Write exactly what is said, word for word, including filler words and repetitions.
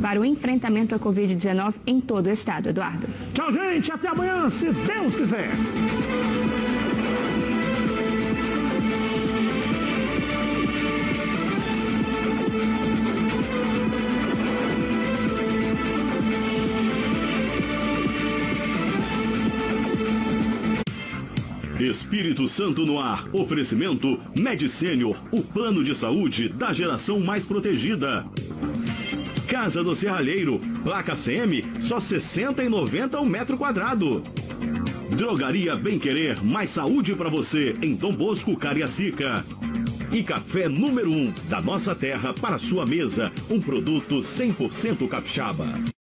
para o enfrentamento à covid dezenove em todo o estado. Eduardo. Tchau, gente. Até amanhã, se Deus quiser. Espírito Santo no ar. Oferecimento Med Senior, o plano de saúde da geração mais protegida. Casa do Serralheiro, placa C M, só sessenta e noventa o metro quadrado. Drogaria Bem Querer, mais saúde para você em Dom Bosco, Cariacica. E café número um da nossa terra para sua mesa, um produto cem por cento capixaba.